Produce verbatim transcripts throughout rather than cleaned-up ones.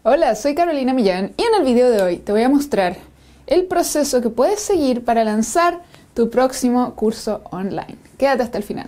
Hola, soy Carolina Millán y en el video de hoy te voy a mostrar el proceso que puedes seguir para lanzar tu próximo curso online. Quédate hasta el final.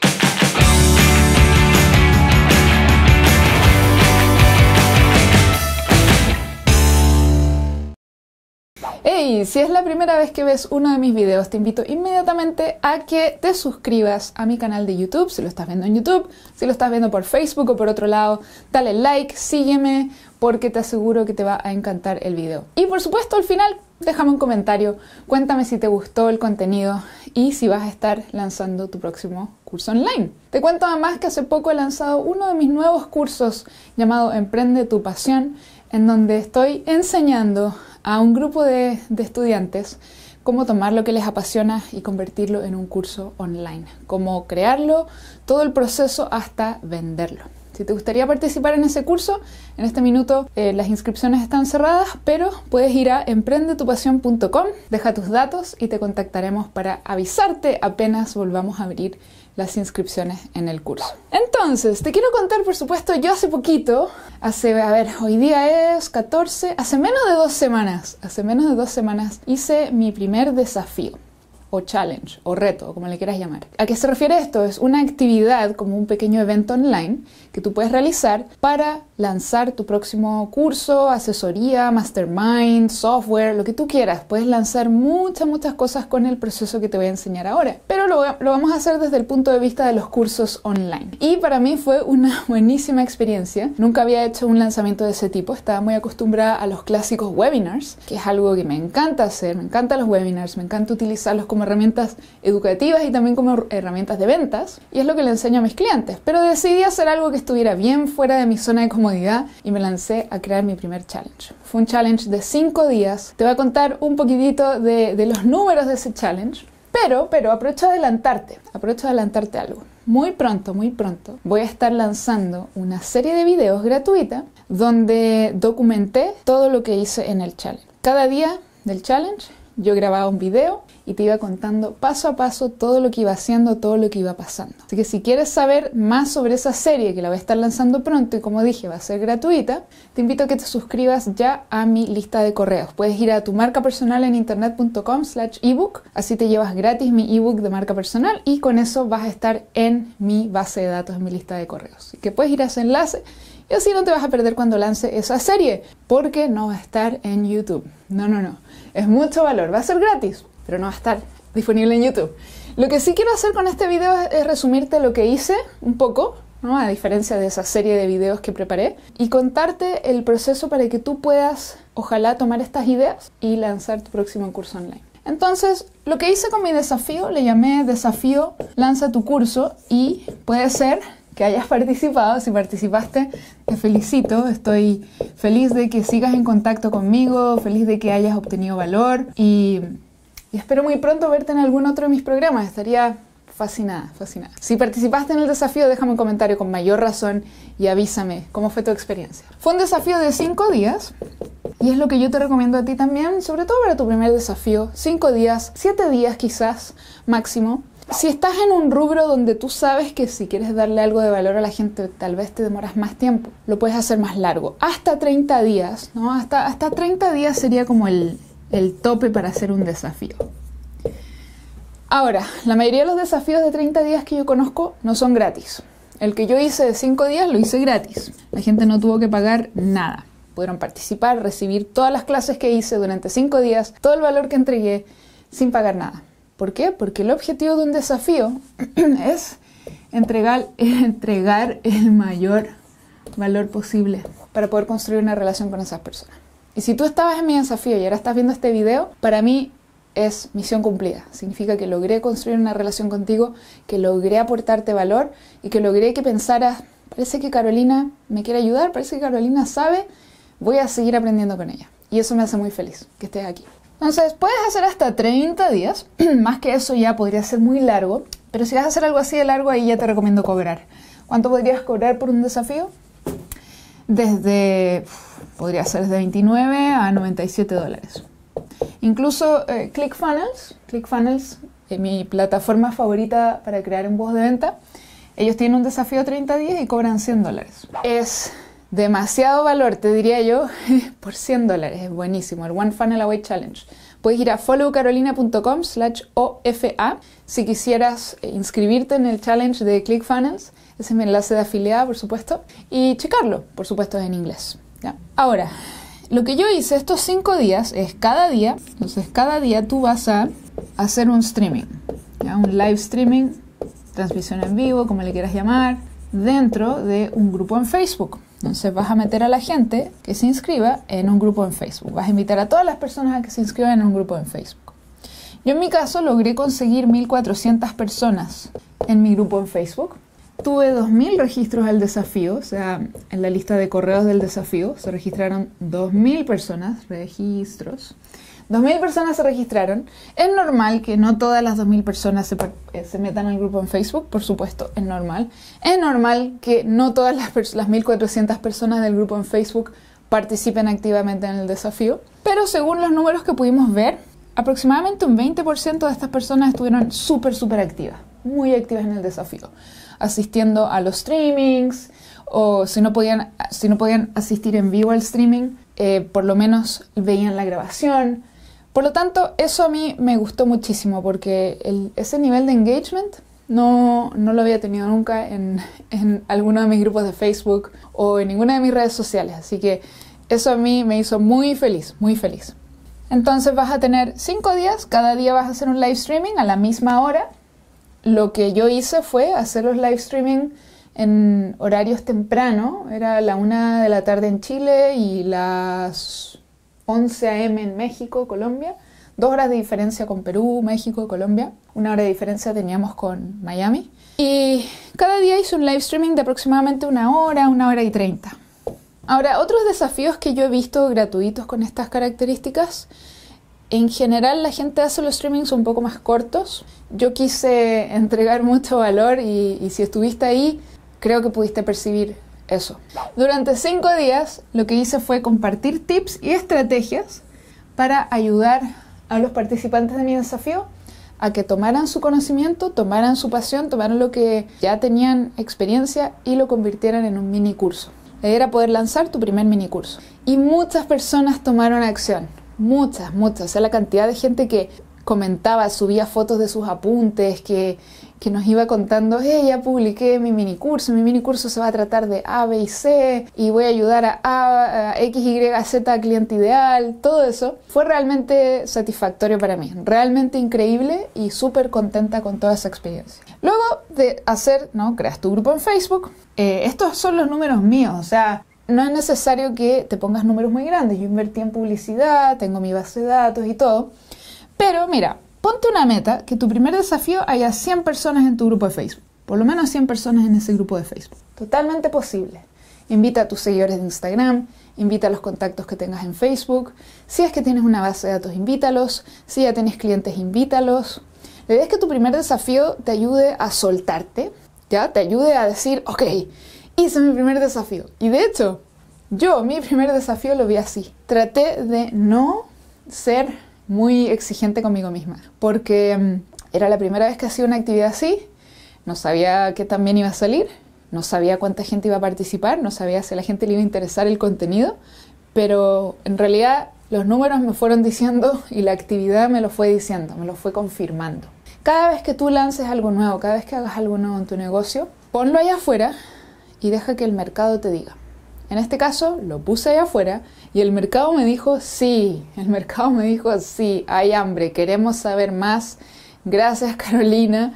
Hey, si es la primera vez que ves uno de mis videos, te invito inmediatamente a que te suscribas a mi canal de YouTube, si lo estás viendo en YouTube, si lo estás viendo por Facebook o por otro lado, dale like, sígueme, porque te aseguro que te va a encantar el video. Y por supuesto, al final, déjame un comentario, cuéntame si te gustó el contenido y si vas a estar lanzando tu próximo curso online. Te cuento además que hace poco he lanzado uno de mis nuevos cursos llamado Emprende tu Pasión, en donde estoy enseñando a un grupo de, de estudiantes cómo tomar lo que les apasiona y convertirlo en un curso online, cómo crearlo, todo el proceso hasta venderlo. Si te gustaría participar en ese curso, en este minuto eh, las inscripciones están cerradas, pero puedes ir a emprende tu pasión punto com, deja tus datos y te contactaremos para avisarte apenas volvamos a abrir las inscripciones en el curso. Entonces, te quiero contar, por supuesto, yo hace poquito, hace, a ver, hoy día es catorce, hace menos de dos semanas, hace menos de dos semanas hice mi primer desafío, o challenge, o reto, o como le quieras llamar. ¿A qué se refiere esto? Es una actividad como un pequeño evento online que tú puedes realizar para lanzar tu próximo curso, asesoría, mastermind, software, lo que tú quieras. Puedes lanzar muchas, muchas cosas con el proceso que te voy a enseñar ahora. Pero lo, lo vamos a hacer desde el punto de vista de los cursos online. Y para mí fue una buenísima experiencia. Nunca había hecho un lanzamiento de ese tipo. Estaba muy acostumbrada a los clásicos webinars, que es algo que me encanta hacer. Me encantan los webinars, me encanta utilizarlos como herramientas educativas y también como herramientas de ventas, y es lo que le enseño a mis clientes, pero decidí hacer algo que estuviera bien fuera de mi zona de comodidad y me lancé a crear mi primer challenge. Fue un challenge de cinco días. Te voy a contar un poquitito de, de los números de ese challenge, pero, pero aprovecho de adelantarte, aprovecho de adelantarte algo. Muy pronto, muy pronto voy a estar lanzando una serie de videos gratuita donde documenté todo lo que hice en el challenge. Cada día del challenge yo grababa un video y te iba contando paso a paso todo lo que iba haciendo, todo lo que iba pasando. Así que si quieres saber más sobre esa serie, que la voy a estar lanzando pronto y como dije va a ser gratuita, te invito a que te suscribas ya a mi lista de correos. Puedes ir a tu marca personal en internet punto com slash ebook, así te llevas gratis mi ebook de marca personal y con eso vas a estar en mi base de datos, en mi lista de correos. Así que puedes ir a ese enlace y así no te vas a perder cuando lance esa serie, porque no va a estar en YouTube. No, no, no. Es mucho valor. Va a ser gratis, pero no va a estar disponible en YouTube. Lo que sí quiero hacer con este video es resumirte lo que hice un poco, ¿no? A diferencia de esa serie de videos que preparé, y contarte el proceso para que tú puedas, ojalá, tomar estas ideas y lanzar tu próximo curso online. Entonces, lo que hice con mi desafío, le llamé desafío Lanza tu curso, y puede ser que hayas participado. Si participaste, te felicito. Estoy feliz de que sigas en contacto conmigo, feliz de que hayas obtenido valor y, y espero muy pronto verte en algún otro de mis programas. Estaría fascinada, fascinada. Si participaste en el desafío, déjame un comentario con mayor razón y avísame cómo fue tu experiencia. Fue un desafío de cinco días y es lo que yo te recomiendo a ti también, sobre todo para tu primer desafío. Cinco días, siete días quizás máximo. Si estás en un rubro donde tú sabes que si quieres darle algo de valor a la gente, tal vez te demoras más tiempo, lo puedes hacer más largo. Hasta treinta días, ¿no? Hasta, hasta treinta días sería como el, el tope para hacer un desafío. Ahora, la mayoría de los desafíos de treinta días que yo conozco no son gratis. El que yo hice de cinco días lo hice gratis. La gente no tuvo que pagar nada. Pudieron participar, recibir todas las clases que hice durante cinco días, todo el valor que entregué sin pagar nada. ¿Por qué? Porque el objetivo de un desafío es entregar, entregar el mayor valor posible para poder construir una relación con esas personas. Y si tú estabas en mi desafío y ahora estás viendo este video, para mí es misión cumplida. Significa que logré construir una relación contigo, que logré aportarte valor y que logré que pensaras, parece que Carolina me quiere ayudar, parece que Carolina sabe, voy a seguir aprendiendo con ella. Y eso me hace muy feliz, que estés aquí. Entonces, puedes hacer hasta treinta días, más que eso ya podría ser muy largo, pero si vas a hacer algo así de largo, ahí ya te recomiendo cobrar. ¿Cuánto podrías cobrar por un desafío? Desde, podría ser desde veintinueve a noventa y siete dólares. Incluso eh, ClickFunnels, ClickFunnels, eh, mi plataforma favorita para crear embudos de venta, ellos tienen un desafío de treinta días y cobran cien dólares. Es demasiado valor, te diría yo, por cien dólares. Es buenísimo, el One Funnel Away Challenge. Puedes ir a follow carolina punto com slash O F A si quisieras inscribirte en el challenge de ClickFunnels. Ese es mi enlace de afiliada, por supuesto. Y checarlo, por supuesto, en inglés. ¿Ya? Ahora, lo que yo hice estos cinco días es cada día, entonces cada día tú vas a hacer un streaming, ¿ya? Un live streaming, transmisión en vivo, como le quieras llamar, dentro de un grupo en Facebook. Entonces vas a meter a la gente que se inscriba en un grupo en Facebook. Vas a invitar a todas las personas a que se inscriban en un grupo en Facebook. Yo en mi caso logré conseguir mil cuatrocientas personas en mi grupo en Facebook. Tuve dos mil registros al desafío, o sea, en la lista de correos del desafío se registraron dos mil personas, registros. dos mil personas se registraron. Es normal que no todas las dos mil personas se, se metan al grupo en Facebook, por supuesto, es normal. Es normal que no todas las, las mil cuatrocientas personas del grupo en Facebook participen activamente en el desafío, pero según los números que pudimos ver, aproximadamente un veinte por ciento de estas personas estuvieron súper, súper activas, muy activas en el desafío, asistiendo a los streamings, o si no podían, si no podían asistir en vivo al streaming, eh, por lo menos veían la grabación. Por lo tanto, eso a mí me gustó muchísimo porque el, ese nivel de engagement no, no lo había tenido nunca en, en alguno de mis grupos de Facebook o en ninguna de mis redes sociales. Así que eso a mí me hizo muy feliz, muy feliz. Entonces vas a tener cinco días, cada día vas a hacer un live streaming a la misma hora. Lo que yo hice fue hacer los live streaming en horarios temprano, era la una de la tarde en Chile y las once a eme en México, Colombia, dos horas de diferencia con Perú, México, Colombia, una hora de diferencia teníamos con Miami. Y cada día hice un live streaming de aproximadamente una hora, una hora y treinta. Ahora, otros desafíos que yo he visto gratuitos con estas características, en general la gente hace los streamings un poco más cortos. Yo quise entregar mucho valor y, y si estuviste ahí, creo que pudiste percibir eso. Durante cinco días lo que hice fue compartir tips y estrategias para ayudar a los participantes de mi desafío a que tomaran su conocimiento, tomaran su pasión, tomaran lo que ya tenían experiencia y lo convirtieran en un mini curso. La idea era poder lanzar tu primer mini curso. Y muchas personas tomaron acción. Muchas, muchas. O sea, la cantidad de gente que comentaba, subía fotos de sus apuntes, que, que nos iba contando, hey, ya publiqué mi mini curso, mi mini curso se va a tratar de A, B y C, y voy a ayudar a, a, a X, Y, Z cliente ideal. Todo eso fue realmente satisfactorio para mí, realmente increíble y súper contenta con toda esa experiencia. Luego de hacer, ¿no? Creas tu grupo en Facebook, eh, estos son los números míos, o sea, no es necesario que te pongas números muy grandes. Yo invertí en publicidad, tengo mi base de datos y todo. Pero mira, ponte una meta que tu primer desafío haya cien personas en tu grupo de Facebook. Por lo menos cien personas en ese grupo de Facebook. Totalmente posible. Invita a tus seguidores de Instagram, invita a los contactos que tengas en Facebook. Si es que tienes una base de datos, invítalos. Si ya tienes clientes, invítalos. La idea es que tu primer desafío te ayude a soltarte, ¿ya? Te ayude a decir, ok, hice mi primer desafío. Y de hecho, yo mi primer desafío lo vi así. Traté de no ser muy exigente conmigo misma, porque um, era la primera vez que hacía una actividad así, no sabía qué tan bien iba a salir, no sabía cuánta gente iba a participar, no sabía si a la gente le iba a interesar el contenido, pero en realidad los números me fueron diciendo y la actividad me lo fue diciendo, me lo fue confirmando. Cada vez que tú lances algo nuevo, cada vez que hagas algo nuevo en tu negocio, ponlo allá afuera y deja que el mercado te diga. En este caso, lo puse allá afuera y el mercado me dijo sí, el mercado me dijo sí, hay hambre, queremos saber más, gracias Carolina,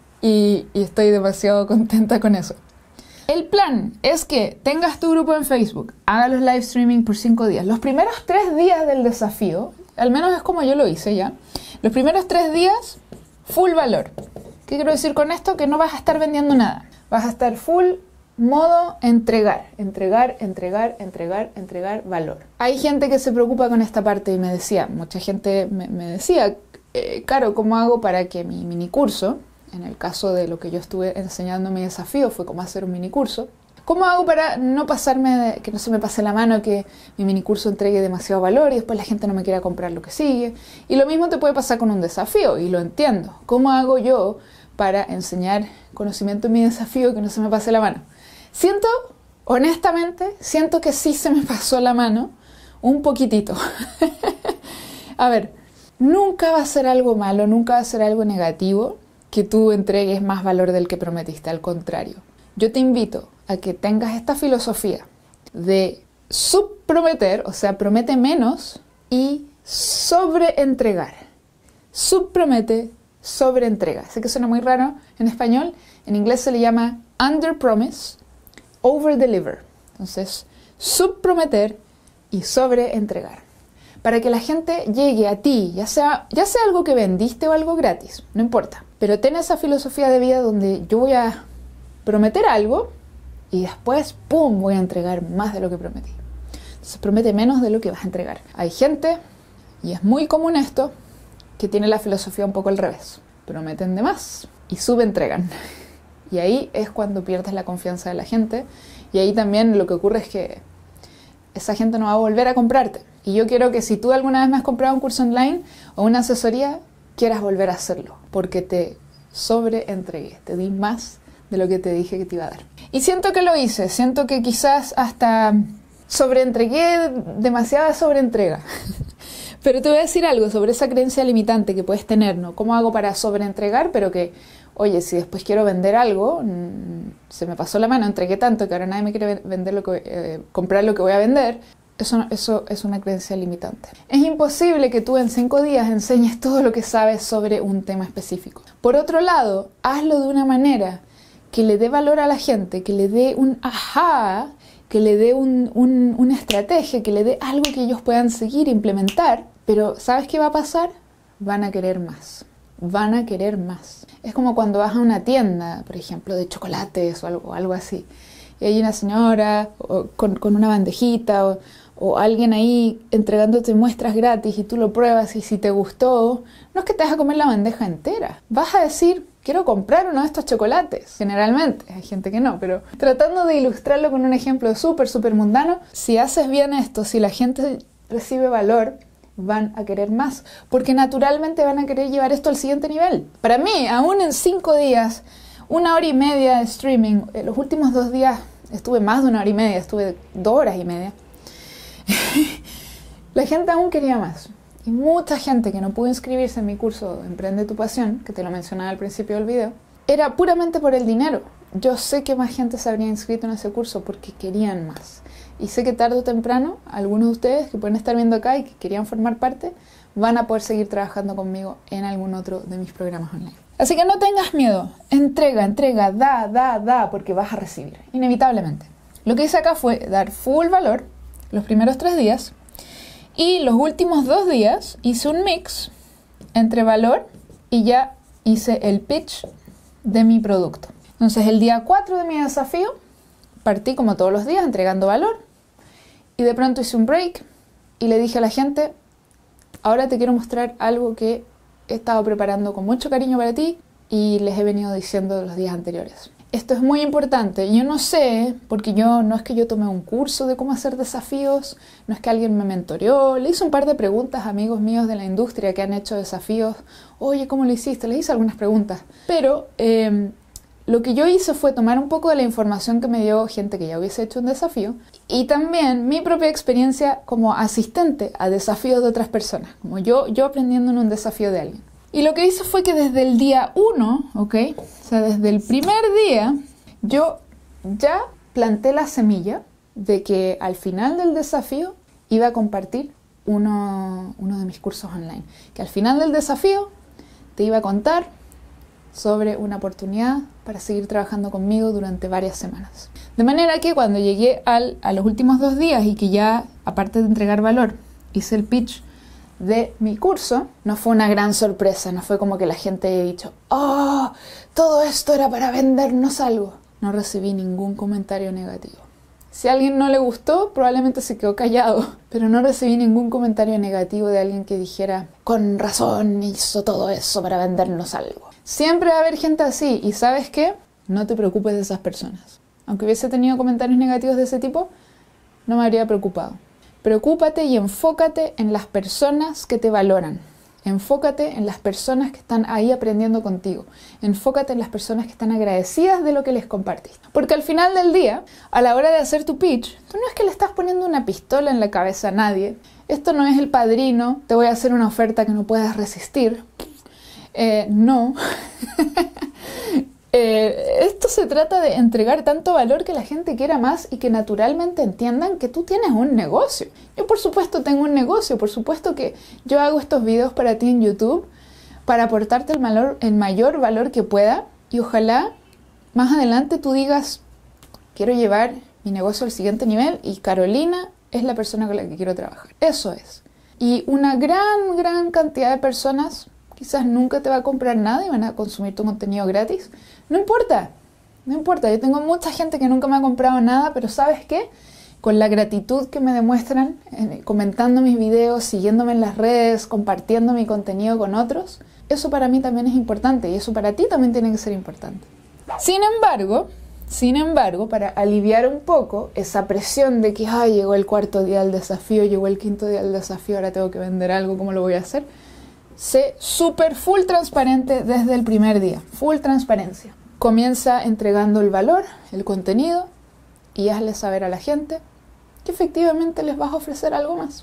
y, y estoy demasiado contenta con eso. El plan es que tengas tu grupo en Facebook, hagas los live streaming por cinco días. Los primeros tres días del desafío, al menos es como yo lo hice ya, los primeros tres días, full valor. ¿Qué quiero decir con esto? Que no vas a estar vendiendo nada, vas a estar full modo entregar, entregar, entregar, entregar, entregar valor. Hay gente que se preocupa con esta parte y me decía, mucha gente me, me decía, eh, Caro, ¿cómo hago para que mi mini curso, en el caso de lo que yo estuve enseñando mi desafío, fue cómo hacer un mini curso, ¿cómo hago para no pasarme, de, que no se me pase la mano, que mi mini curso entregue demasiado valor y después la gente no me quiera comprar lo que sigue? Y lo mismo te puede pasar con un desafío, y lo entiendo. ¿Cómo hago yo para enseñar conocimiento en mi desafío que no se me pase la mano? Siento, Honestamente, siento que sí se me pasó la mano un poquitito. A ver, nunca va a ser algo malo, nunca va a ser algo negativo que tú entregues más valor del que prometiste, al contrario. Yo te invito a que tengas esta filosofía de subprometer, o sea, promete menos y sobreentregar. Subpromete, sobreentrega. Sé que suena muy raro en español, en inglés se le llama underpromise, overdeliver. Entonces, subprometer y sobreentregar. Para que la gente llegue a ti, ya sea, ya sea algo que vendiste o algo gratis, no importa. Pero ten esa filosofía de vida donde yo voy a prometer algo y después, ¡pum!, voy a entregar más de lo que prometí. Entonces, promete menos de lo que vas a entregar. Hay gente, y es muy común esto, que tiene la filosofía un poco al revés. Prometen de más y subentregan. Y ahí es cuando pierdes la confianza de la gente. Y ahí también lo que ocurre es que esa gente no va a volver a comprarte. Y yo quiero que si tú alguna vez me has comprado un curso online o una asesoría, quieras volver a hacerlo. Porque te sobreentregué, te di más de lo que te dije que te iba a dar. Y siento que lo hice, siento que quizás hasta sobreentregué, demasiada sobreentrega. Pero te voy a decir algo sobre esa creencia limitante que puedes tener, ¿no? ¿Cómo hago para sobreentregar? Pero que, oye, si después quiero vender algo, mmm, se me pasó la mano, entregué tanto que ahora nadie me quiere vender lo que, eh, comprar lo que voy a vender. Eso, eso es una creencia limitante. Es imposible que tú en cinco días enseñes todo lo que sabes sobre un tema específico. Por otro lado, hazlo de una manera que le dé valor a la gente, que le dé un ajá, que le dé un, un, una estrategia, que le dé algo que ellos puedan seguir, implementar. Pero ¿sabes qué va a pasar? Van a querer más. Van a querer más. Es como cuando vas a una tienda, por ejemplo, de chocolates o algo, algo así. Y hay una señora o, con, con una bandejita o, o alguien ahí entregándote muestras gratis y tú lo pruebas y si te gustó, no es que te vas a comer la bandeja entera. Vas a decir, quiero comprar uno de estos chocolates. Generalmente, hay gente que no, pero tratando de ilustrarlo con un ejemplo súper, súper mundano, si haces bien esto, si la gente recibe valor, van a querer más, porque naturalmente van a querer llevar esto al siguiente nivel. Para mí, aún en cinco días, una hora y media de streaming, en los últimos dos días estuve más de una hora y media, estuve dos horas y media, la gente aún quería más. Y mucha gente que no pudo inscribirse en mi curso Emprende tu Pasión, que te lo mencionaba al principio del video, era puramente por el dinero. Yo sé que más gente se habría inscrito en ese curso porque querían más. Y sé que tarde o temprano, algunos de ustedes que pueden estar viendo acá y que querían formar parte, van a poder seguir trabajando conmigo en algún otro de mis programas online. Así que no tengas miedo. Entrega, entrega, da, da, da, porque vas a recibir, inevitablemente. Lo que hice acá fue dar full valor los primeros tres días y los últimos dos días hice un mix entre valor y ya hice el pitch de mi producto. Entonces el día cuatro de mi desafío partí como todos los días entregando valor y de pronto hice un break y le dije a la gente, ahora te quiero mostrar algo que he estado preparando con mucho cariño para ti y les he venido diciendo los días anteriores. Esto es muy importante. Yo no sé, porque yo no es que yo tomé un curso de cómo hacer desafíos, no es que alguien me mentoreó, le hice un par de preguntas a amigos míos de la industria que han hecho desafíos. Oye, ¿cómo lo hiciste? Les hice algunas preguntas. Pero eh, lo que yo hice fue tomar un poco de la información que me dio gente que ya hubiese hecho un desafío y también mi propia experiencia como asistente a desafíos de otras personas, como yo, yo aprendiendo en un desafío de alguien. Y lo que hice fue que desde el día uno, ¿ok? O sea, desde el primer día, yo ya planté la semilla de que al final del desafío iba a compartir uno, uno de mis cursos online. Que al final del desafío te iba a contar sobre una oportunidad para seguir trabajando conmigo durante varias semanas. De manera que cuando llegué al, a los últimos dos días y que ya, aparte de entregar valor, hice el pitch de mi curso, no fue una gran sorpresa, no fue como que la gente haya dicho, ¡oh! Todo esto era para vendernos algo. No recibí ningún comentario negativo. Si a alguien no le gustó, probablemente se quedó callado, pero no recibí ningún comentario negativo de alguien que dijera, con razón hizo todo eso para vendernos algo. Siempre va a haber gente así, y ¿sabes qué? No te preocupes de esas personas. Aunque hubiese tenido comentarios negativos de ese tipo, no me habría preocupado. Preocúpate y enfócate en las personas que te valoran, Enfócate en las personas que están ahí aprendiendo contigo. Enfócate en las personas que están agradecidas de lo que les compartiste. Porque al final del día, a la hora de hacer tu pitch, tú no es que le estás poniendo una pistola en la cabeza a nadie. Esto no es El Padrino, te voy a hacer una oferta que no puedas resistir. Eh, no. eh, esto se trata de entregar tanto valor que la gente quiera más y que naturalmente entiendan que tú tienes un negocio. Yo por supuesto tengo un negocio, por supuesto que yo hago estos videos para ti en YouTube para aportarte el, valor, el mayor valor que pueda y ojalá más adelante tú digas, quiero llevar mi negocio al siguiente nivel y Carolina es la persona con la que quiero trabajar. Eso es. Y una gran, gran cantidad de personas quizás nunca te va a comprar nada y van a consumir tu contenido gratis. No importa, no importa. Yo tengo mucha gente que nunca me ha comprado nada, pero ¿sabes qué? Con la gratitud que me demuestran, eh, comentando mis videos, siguiéndome en las redes, compartiendo mi contenido con otros, eso para mí también es importante y eso para ti también tiene que ser importante. Sin embargo, sin embargo, para aliviar un poco esa presión de que ay, llegó el cuarto día del desafío, llegó el quinto día del desafío, ahora tengo que vender algo, ¿cómo lo voy a hacer? Sé súper full transparente desde el primer día, full transparencia. Comienza entregando el valor, el contenido y hazle saber a la gente que efectivamente les vas a ofrecer algo más.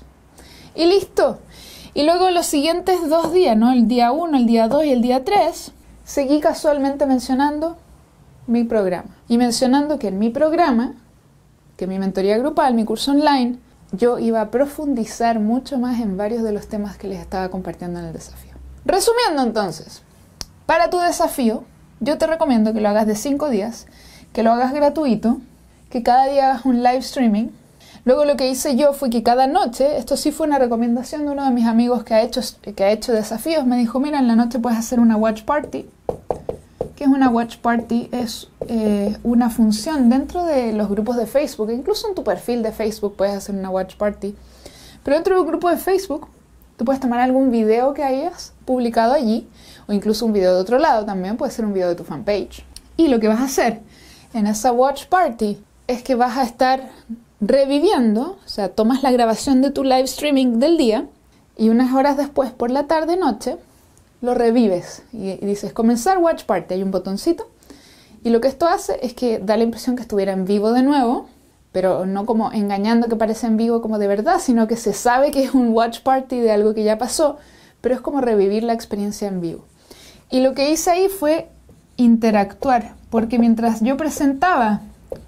Y listo. Y luego los siguientes dos días, ¿no? El día uno, el día dos y el día tres, seguí casualmente mencionando mi programa. Y mencionando que en mi programa, que mi mentoría grupal, mi curso online, yo iba a profundizar mucho más en varios de los temas que les estaba compartiendo en el desafío. Resumiendo entonces, para tu desafío, yo te recomiendo que lo hagas de cinco días, que lo hagas gratuito, que cada día hagas un live streaming. Luego lo que hice yo fue que cada noche, esto sí fue una recomendación de uno de mis amigos que ha hecho, que ha hecho desafíos, me dijo, mira, en la noche puedes hacer una watch party. ¿Qué es una watch party? Es eh, una función dentro de los grupos de Facebook, incluso en tu perfil de Facebook puedes hacer una watch party. Pero dentro de un grupo de Facebook, tú puedes tomar algún video que hayas publicado allí, o incluso un video de otro lado también, puede ser un video de tu fanpage. Y lo que vas a hacer en esa watch party es que vas a estar reviviendo, o sea, tomas la grabación de tu live streaming del día y unas horas después, por la tarde-noche, lo revives y, y dices comenzar watch party, hay un botoncito y lo que esto hace es que da la impresión que estuviera en vivo de nuevo, pero no como engañando que parece en vivo como de verdad, sino que se sabe que es un watch party de algo que ya pasó, pero es como revivir la experiencia en vivo. Y lo que hice ahí fue interactuar, porque mientras yo presentaba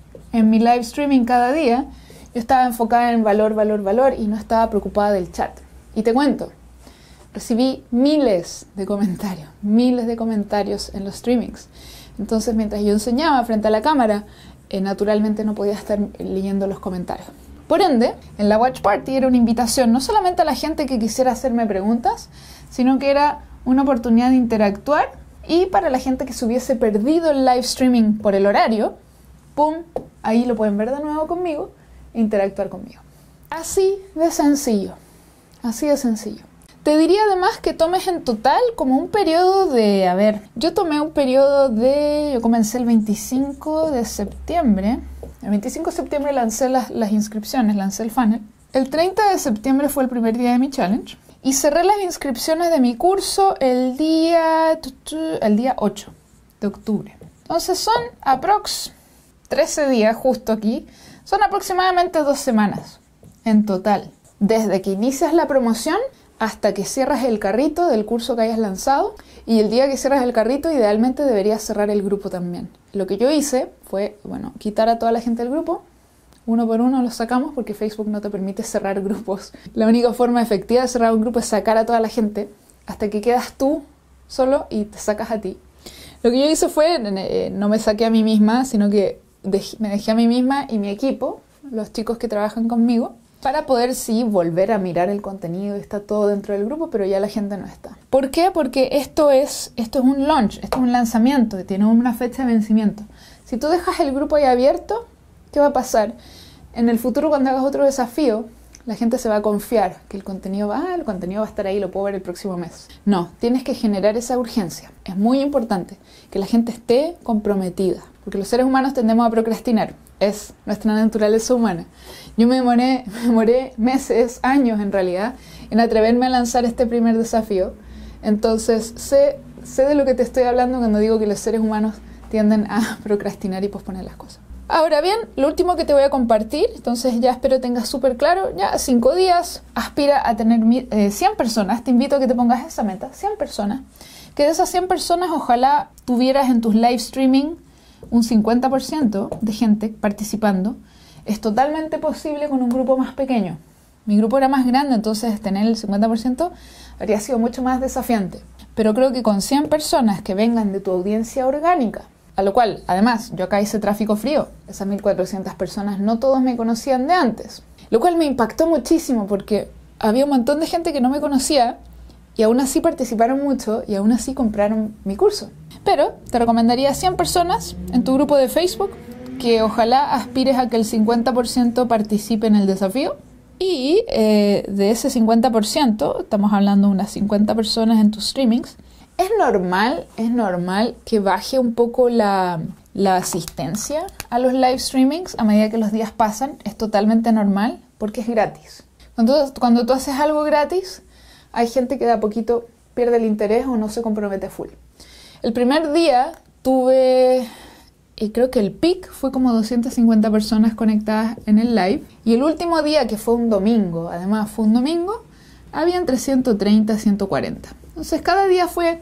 en mi live streaming cada día, yo estaba enfocada en valor, valor, valor y no estaba preocupada del chat. Y te cuento, recibí miles de comentarios, miles de comentarios en los streamings. Entonces, mientras yo enseñaba frente a la cámara, eh, naturalmente no podía estar leyendo los comentarios. Por ende, en la Watch Party era una invitación no solamente a la gente que quisiera hacerme preguntas, sino que era una oportunidad de interactuar y para la gente que se hubiese perdido el live streaming por el horario, ¡pum! Ahí lo pueden ver de nuevo conmigo e interactuar conmigo. Así de sencillo, así de sencillo. Te diría además que tomes en total como un periodo de, a ver, yo tomé un periodo de, yo comencé el veinticinco de septiembre, el veinticinco de septiembre lancé las, las inscripciones, lancé el funnel, el treinta de septiembre fue el primer día de mi challenge y cerré las inscripciones de mi curso el día, el día ocho de octubre. Entonces son aprox trece días justo aquí, son aproximadamente dos semanas en total, desde que inicias la promoción hasta que cierras el carrito del curso que hayas lanzado y el día que cierras el carrito idealmente deberías cerrar el grupo también. Lo que yo hice fue, bueno, quitar a toda la gente del grupo, uno por uno los sacamos porque Facebook no te permite cerrar grupos. La única forma efectiva de cerrar un grupo es sacar a toda la gente hasta que quedas tú solo y te sacas a ti. Lo que yo hice fue, eh, no me saqué a mí misma, sino que dej- me dejé a mí misma y mi equipo, los chicos que trabajan conmigo, para poder sí volver a mirar el contenido y está todo dentro del grupo, pero ya la gente no está. ¿Por qué? Porque esto es, esto es un launch, esto es un lanzamiento, tiene una fecha de vencimiento. Si tú dejas el grupo ahí abierto, ¿qué va a pasar? En el futuro, cuando hagas otro desafío, la gente se va a confiar que el contenido va, ah, el contenido va a estar ahí, lo puedo ver el próximo mes. No, tienes que generar esa urgencia. Es muy importante que la gente esté comprometida, porque los seres humanos tendemos a procrastinar. Es nuestra naturaleza humana. Yo me demoré, me demoré meses, años en realidad, en atreverme a lanzar este primer desafío. Entonces, sé, sé de lo que te estoy hablando cuando digo que los seres humanos tienden a procrastinar y posponer las cosas. Ahora bien, lo último que te voy a compartir, entonces ya espero tengas súper claro, ya cinco días, aspira a tener eh, cien personas, te invito a que te pongas esa meta, cien personas, que de esas cien personas ojalá tuvieras en tus live streaming un cincuenta por ciento de gente participando. Es totalmente posible con un grupo más pequeño. Mi grupo era más grande, entonces tener el cincuenta por ciento habría sido mucho más desafiante. Pero creo que con cien personas que vengan de tu audiencia orgánica, a lo cual, además, yo acá hice tráfico frío. Esas mil cuatrocientas personas no todos me conocían de antes. Lo cual me impactó muchísimo porque había un montón de gente que no me conocía y aún así participaron mucho y aún así compraron mi curso. Pero te recomendaría cien personas en tu grupo de Facebook que ojalá aspires a que el cincuenta por ciento participe en el desafío. Y eh, de ese cincuenta por ciento, estamos hablando de unas cincuenta personas en tus streamings, es normal, es normal que baje un poco la, la asistencia a los live streamings a medida que los días pasan. Es totalmente normal porque es gratis. Cuando, cuando tú haces algo gratis, hay gente que de a poquito pierde el interés o no se compromete full. El primer día tuve, y creo que el peak fue como doscientas cincuenta personas conectadas en el live. Y el último día, que fue un domingo, además fue un domingo, había entre ciento treinta y ciento cuarenta. Entonces cada día fue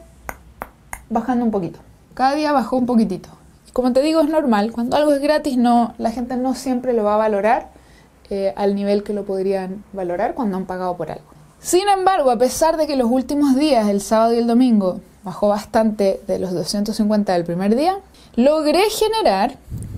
bajando un poquito. Cada día bajó un poquitito. Y como te digo, es normal. Cuando algo es gratis, no, la gente no siempre lo va a valorar eh, al nivel que lo podrían valorar cuando han pagado por algo. Sin embargo, a pesar de que los últimos días, el sábado y el domingo, bajó bastante de los doscientos cincuenta del primer día, logré generar,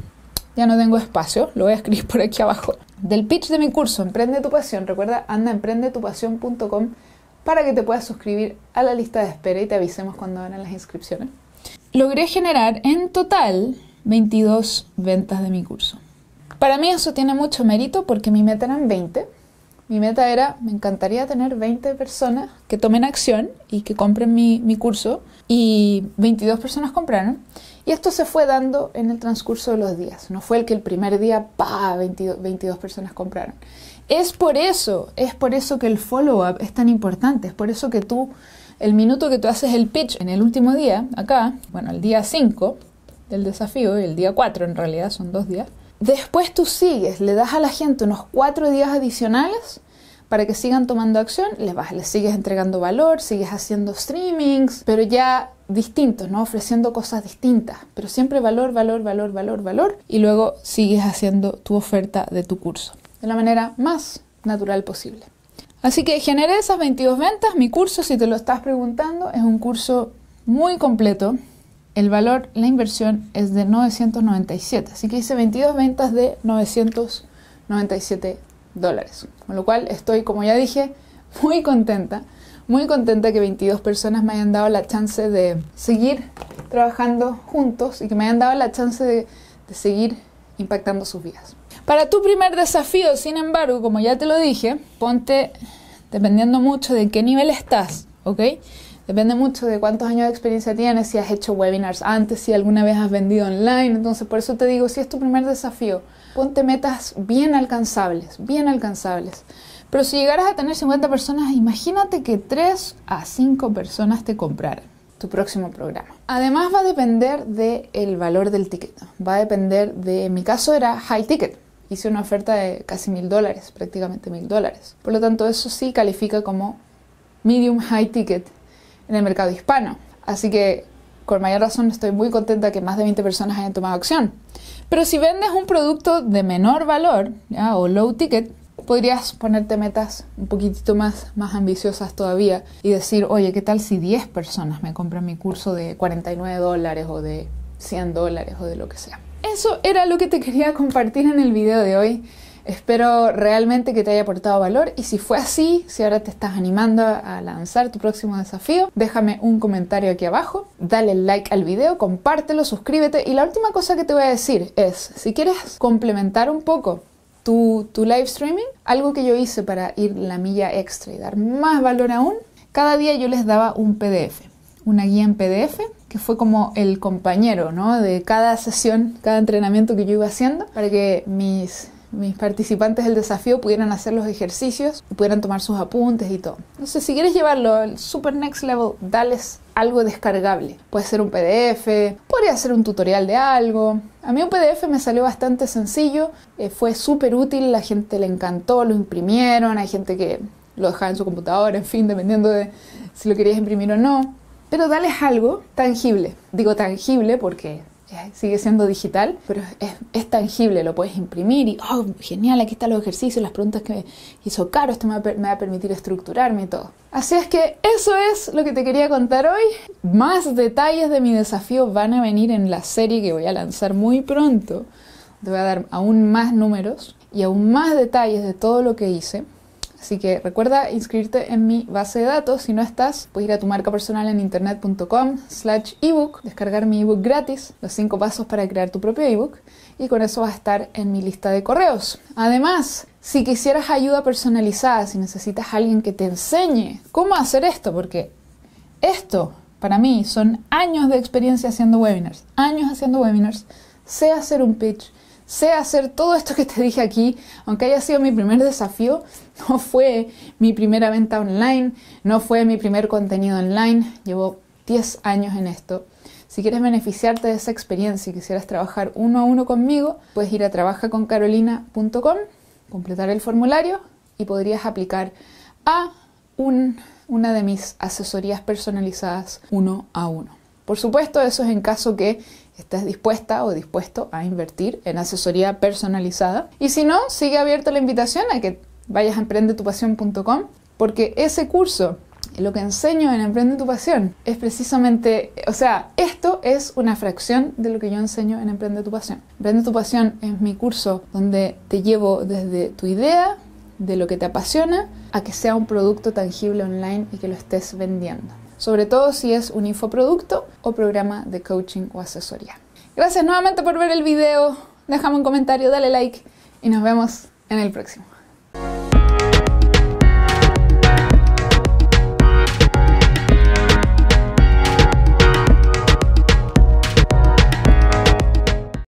ya no tengo espacio, lo voy a escribir por aquí abajo, del pitch de mi curso Emprende tu Pasión. Recuerda, anda a emprende tu pasión punto com para que te puedas suscribir a la lista de espera y te avisemos cuando abran las inscripciones. Logré generar en total veintidós ventas de mi curso. Para mí eso tiene mucho mérito porque mi meta eran veinte. Mi meta era, me encantaría tener veinte personas que tomen acción y que compren mi, mi curso, y veintidós personas compraron. Y esto se fue dando en el transcurso de los días. No fue el que el primer día, ¡pah!, veintidós, veintidós personas compraron. Es por eso, es por eso que el follow-up es tan importante. Es por eso que tú, el minuto que tú haces el pitch en el último día, acá, bueno, el día cinco del desafío y el día cuatro en realidad, son dos días. Después tú sigues, le das a la gente unos cuatro días adicionales para que sigan tomando acción, les, vas, les sigues entregando valor, sigues haciendo streamings, pero ya distintos, ¿no? Ofreciendo cosas distintas, pero siempre valor, valor, valor, valor, valor, y luego sigues haciendo tu oferta de tu curso de la manera más natural posible. Así que generé esas veintidós ventas. Mi curso, si te lo estás preguntando, es un curso muy completo. El valor, la inversión es de novecientos noventa y siete, así que hice veintidós ventas de novecientos noventa y siete dólares, con lo cual estoy, como ya dije, muy contenta, muy contenta que veintidós personas me hayan dado la chance de seguir trabajando juntos y que me hayan dado la chance de, de seguir impactando sus vidas. Para tu primer desafío, sin embargo, como ya te lo dije, ponte, dependiendo mucho de qué nivel estás, ¿ok? Depende mucho de cuántos años de experiencia tienes, si has hecho webinars antes, si alguna vez has vendido online. Entonces, por eso te digo, si es tu primer desafío, ponte metas bien alcanzables, bien alcanzables. Pero si llegaras a tener cincuenta personas, imagínate que tres a cinco personas te compraran tu próximo programa. Además, va a depender del valor del ticket. Va a depender de, en mi caso era high ticket. Hice una oferta de casi mil dólares, prácticamente mil dólares. Por lo tanto, eso sí califica como medium high ticket en el mercado hispano. Así que, con mayor razón, estoy muy contenta que más de veinte personas hayan tomado acción. Pero si vendes un producto de menor valor, ¿ya?, o low ticket, podrías ponerte metas un poquitito más, más ambiciosas todavía y decir, oye, ¿qué tal si diez personas me compran mi curso de cuarenta y nueve dólares o de cien dólares o de lo que sea? Eso era lo que te quería compartir en el video de hoy. Espero realmente que te haya aportado valor, y si fue así, si ahora te estás animando a lanzar tu próximo desafío, déjame un comentario aquí abajo, dale like al video, compártelo, suscríbete, y la última cosa que te voy a decir es, si quieres complementar un poco tu, tu live streaming, algo que yo hice para ir la milla extra y dar más valor aún, cada día yo les daba un P D F, una guía en P D F, que fue como el compañero, ¿no?, de cada sesión, cada entrenamiento que yo iba haciendo, para que mis, mis participantes del desafío pudieran hacer los ejercicios y pudieran tomar sus apuntes y todo. Entonces, si quieres llevarlo al super next level, dales algo descargable. Puede ser un P D F, podría ser un tutorial de algo. A mí un P D F me salió bastante sencillo, eh, fue súper útil, la gente le encantó, lo imprimieron, hay gente que lo dejaba en su computadora, en fin, dependiendo de si lo querías imprimir o no. Pero dales algo tangible. Digo tangible porque sigue siendo digital, pero es, es tangible, lo puedes imprimir y, oh, genial, aquí están los ejercicios, las preguntas que hizo Caro, esto me va, me va a permitir estructurarme y todo. Así es que eso es lo que te quería contar hoy. Más detalles de mi desafío van a venir en la serie que voy a lanzar muy pronto. Te voy a dar aún más números y aún más detalles de todo lo que hice. Así que recuerda inscribirte en mi base de datos. Si no estás, puedes ir a tu marca personal en internet punto com slash ebook, descargar mi ebook gratis, los cinco pasos para crear tu propio ebook, y con eso vas a estar en mi lista de correos. Además, si quisieras ayuda personalizada, si necesitas a alguien que te enseñe cómo hacer esto, porque esto para mí son años de experiencia haciendo webinars, años haciendo webinars, sé hacer un pitch, sé hacer todo esto que te dije aquí, aunque haya sido mi primer desafío, no fue mi primera venta online, no fue mi primer contenido online, llevo diez años en esto. Si quieres beneficiarte de esa experiencia y quisieras trabajar uno a uno conmigo, puedes ir a trabaja con carolina punto com, completar el formulario y podrías aplicar a un, una de mis asesorías personalizadas uno a uno. Por supuesto, eso es en caso que estés dispuesta o dispuesto a invertir en asesoría personalizada. Y si no, sigue abierta la invitación a que vayas a emprende tu pasión punto com, porque ese curso, lo que enseño en Emprende tu Pasión, es precisamente, o sea, esto es una fracción de lo que yo enseño en Emprende tu Pasión. Emprende tu Pasión es mi curso donde te llevo desde tu idea, de lo que te apasiona, a que sea un producto tangible online y que lo estés vendiendo. Sobre todo si es un infoproducto o programa de coaching o asesoría. Gracias nuevamente por ver el video, déjame un comentario, dale like y nos vemos en el próximo.